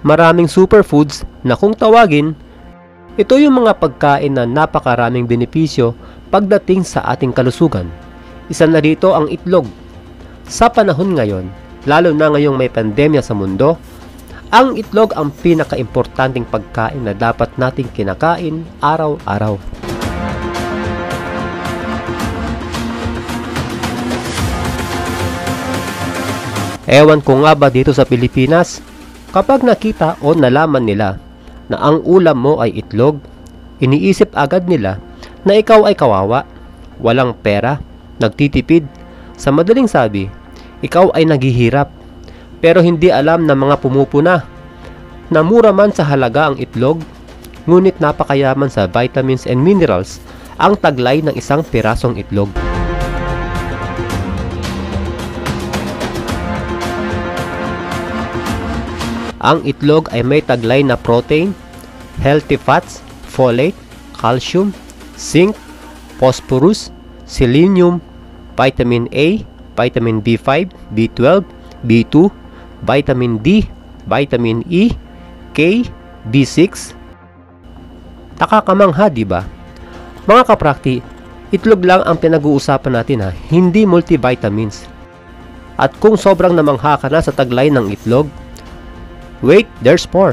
maraming superfoods na kung tawagin, ito yung mga pagkain na napakaraming benepisyo pagdating sa ating kalusugan. Isa na rito ang itlog. Sa panahon ngayon, lalo na ngayong may pandemya sa mundo, ang itlog ang pinaka-importanting pagkain na dapat nating kinakain araw-araw. Ewan ko nga ba dito sa Pilipinas, kapag nakita o nalaman nila na ang ulam mo ay itlog, iniisip agad nila na ikaw ay kawawa, walang pera, nagtitipid. Sa madaling sabi, ikaw ay naghihirap. Pero hindi alam ng mga pumupuna na mura man sa halaga ang itlog, ngunit napakayaman sa vitamins and minerals ang taglay ng isang pirasong itlog. Ang itlog ay may taglay na protein, healthy fats, folate, calcium, zinc, phosphorus, selenium, vitamin A, vitamin B5, B12, B2, vitamin D, vitamin E, K, B6. Nakakamangha, diba? Mga kaprakti, itlog lang ang pinag-uusapan natin ha, hindi multivitamins. At kung sobrang namangha ka na sa taglay ng itlog, wait, there's more.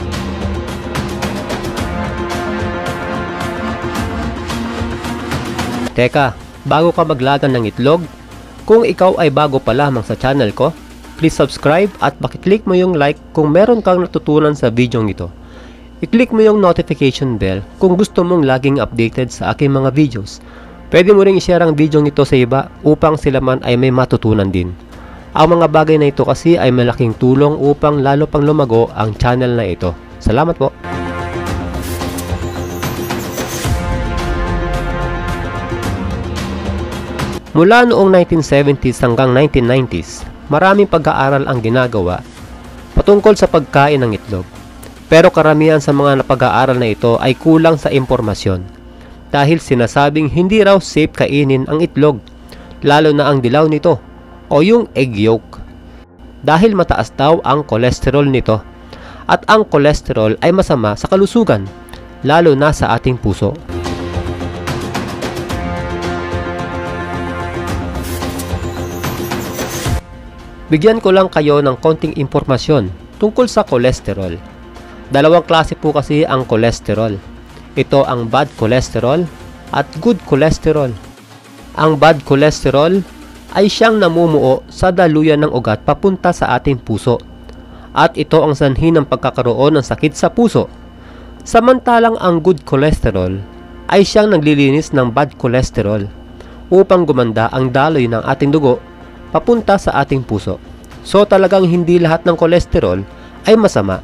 Teka, bago ka maglagan ng itlog, kung ikaw ay bago pa lamang sa channel ko, please subscribe at pakiclick mo yung like kung meron kang natutunan sa video ito. I-click mo yung notification bell kung gusto mong laging updated sa aking mga videos. Pwede mo ring i-share ang video ito sa iba upang sila man ay may matutunan din. Ang mga bagay na ito kasi ay malaking tulong upang lalo pang lumago ang channel na ito. Salamat po! Mula noong 1970s hanggang 1990s, maraming pag-aaral ang ginagawa patungkol sa pagkain ng itlog. Pero karamihan sa mga napag-aaral na ito ay kulang sa impormasyon dahil sinasabing hindi raw safe kainin ang itlog, lalo na ang dilaw nito o yung egg yolk, dahil mataas daw ang kolesterol nito at ang kolesterol ay masama sa kalusugan, lalo na sa ating puso. Bigyan ko lang kayo ng konting impormasyon tungkol sa kolesterol. Dalawang klase po kasi ang kolesterol. Ito ang bad cholesterol at good cholesterol. Ang bad cholesterol ay siyang namumuo sa daluyan ng ugat papunta sa ating puso. At ito ang sanhi ng pagkakaroon ng sakit sa puso. Samantalang ang good cholesterol ay siyang naglilinis ng bad cholesterol upang gumanda ang daloy ng ating dugo papunta sa ating puso. So talagang hindi lahat ng kolesterol ay masama.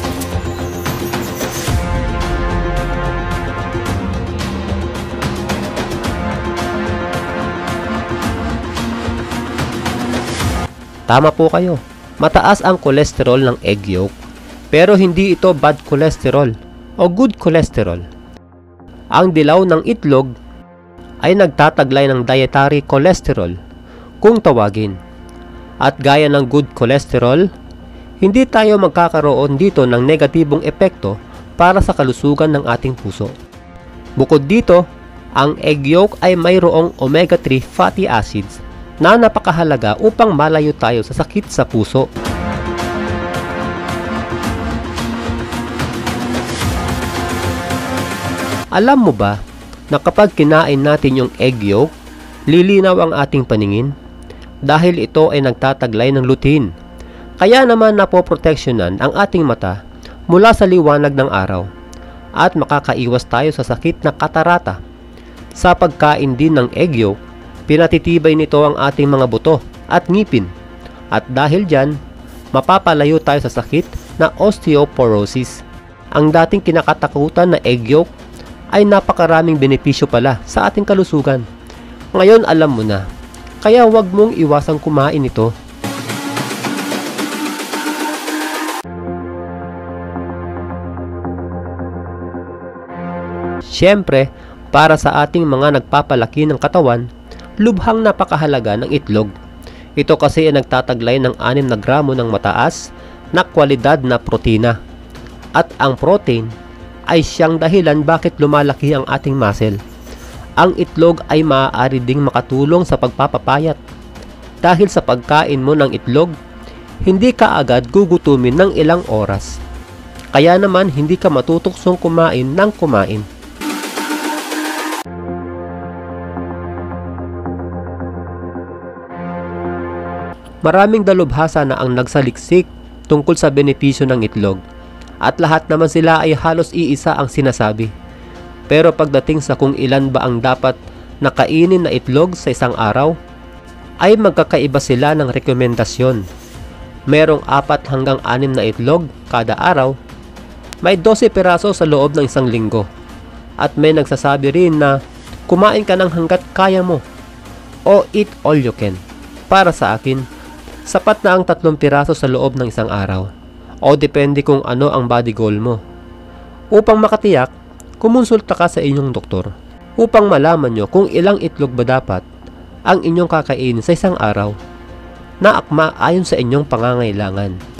Tama po kayo, mataas ang kolesterol ng egg yolk, pero hindi ito bad cholesterol o good cholesterol. Ang dilaw ng itlog ay nagtataglay ng dietary cholesterol kung tawagin. At gaya ng good cholesterol, hindi tayo magkakaroon dito ng negatibong epekto para sa kalusugan ng ating puso. Bukod dito, ang egg yolk ay mayroong omega-3 fatty acids na napakahalaga upang malayo tayo sa sakit sa puso. Alam mo ba na kapag kinain natin yung egg yolk, lilinaw ang ating paningin? Dahil ito ay nagtataglay ng lutein. Kaya naman napoproteksyonan ang ating mata mula sa liwanag ng araw at makakaiwas tayo sa sakit na katarata. Sa pagkain din ng egg yolk, pinatitibay nito ang ating mga buto at ngipin. At dahil dyan, mapapalayo tayo sa sakit na osteoporosis. Ang dating kinakatakutan na egg yolk ay napakaraming benepisyo pala sa ating kalusugan. Ngayon alam mo na. Kaya huwag mong iwasang kumain ito. Siyempre, para sa ating mga nagpapalaki ng katawan, lubhang napakahalaga ng itlog. Ito kasi ay nagtataglay ng 6 na gramo ng mataas na kwalidad na protina. At ang protein ay siyang dahilan bakit lumalaki ang ating muscle. Ang itlog ay maaari ding makatulong sa pagpapapayat. Dahil sa pagkain mo ng itlog, hindi ka agad gugutumin ng ilang oras. Kaya naman hindi ka matutuksong kumain ng kumain. Maraming dalubhasa na ang nagsaliksik tungkol sa benepisyo ng itlog, at lahat naman sila ay halos iisa ang sinasabi. Pero pagdating sa kung ilan ba ang dapat nakainin na itlog sa isang araw, ay magkakaiba sila ng rekomendasyon. Merong 4 hanggang 6 na itlog kada araw, may 12 piraso sa loob ng isang linggo, at may nagsasabi rin na kumain ka ng hanggat kaya mo o eat all you can. Para sa akin, sapat na ang 3 piraso sa loob ng isang araw, o depende kung ano ang body goal mo. Upang makatiyak, kumonsulta ka sa inyong doktor upang malaman nyo kung ilang itlog ba dapat ang inyong kakainin sa isang araw na akma ayon sa inyong pangangailangan.